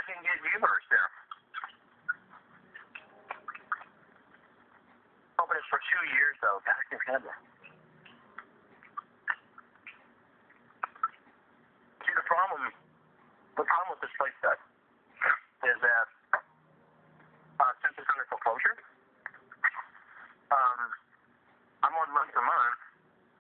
can get humorous there. Hoping it's for 2 years, though. Back in heaven.